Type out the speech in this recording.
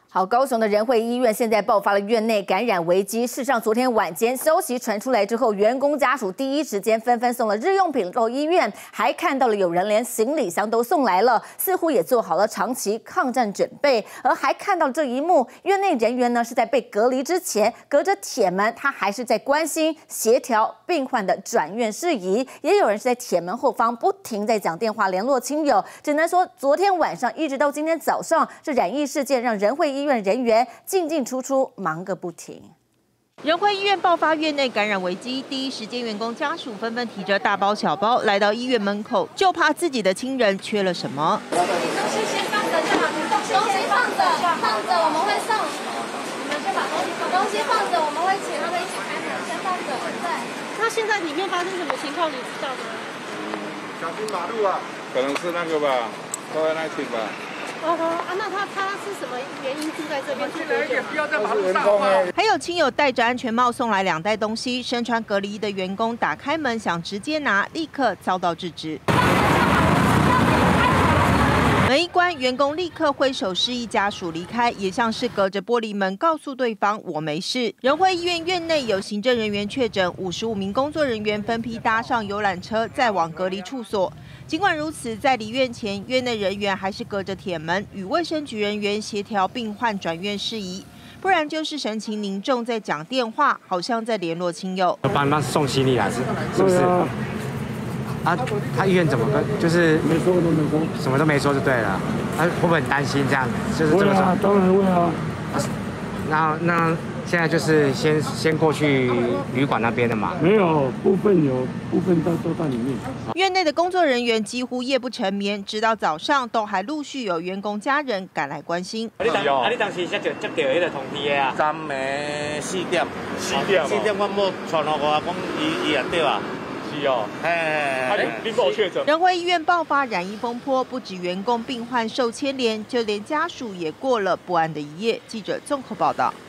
好，高雄的仁惠医院现在爆发了院内感染危机。事实上，昨天晚间消息传出来之后，员工家属第一时间纷纷送了日用品到医院，还看到了有人连行李箱都送来了，似乎也做好了长期抗战准备。而还看到这一幕，院内人员呢是在被隔离之前，隔着铁门，他还是在关心协调病患的转院事宜。也有人是在铁门后方不停在讲电话联络亲友。只能说，昨天晚上一直到今天早上，这染疫事件让仁惠医院人员进进出出，忙个不停。 仁惠医院爆发院内感染危机，第一时间员工家属纷纷提着大包小包来到医院门口，就怕自己的亲人缺了什么。 东西先放着就好，东西放着我们会送。你们先把东西放着，我们会请他们一起开门，先放着。对。 那现在里面发生什么情况，你知道吗？ 小心马路啊！可能是那个吧，都在那群吧。 那他是什么原因住在这边住多久？ 不要在马路上啊！ 还有亲友戴着安全帽送来2袋东西，身穿隔离衣的员工打开门想直接拿，立刻遭到制止。门一关，员工立刻挥手示意家属离开，也像是隔着玻璃门告诉对方我没事。仁惠医院院内有行政人员确诊，55名工作人员分批搭上游览车，再往隔离处所。尽管如此，在离院前，院内人员还是隔着铁门与卫生局人员协调病患转院事宜，不然就是神情凝重在讲电话，好像在联络亲友。 帮他送行李来是不是？他医院怎么跟就是没说都没说， 什么都没说就对了。他会不会很担心这样？就是这个时候， 当然会啊。 那现在就是先过去旅馆那边的嘛？ 没有，部分有，部分都在里面。 院内的工作人员几乎夜不成眠，直到早上都还陆续有员工家人赶来关心。 你当时接到迄个通知的啊？ 昨暝4點我冇傳落我講伊也對啊。 你否确诊？ 仁惠医院爆发染疫风波，不止员工、病患受牵连，就连家属也过了不安的一夜。记者综合报道。